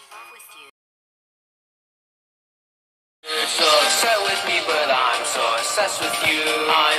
You're so upset with me, but I'm so obsessed with you.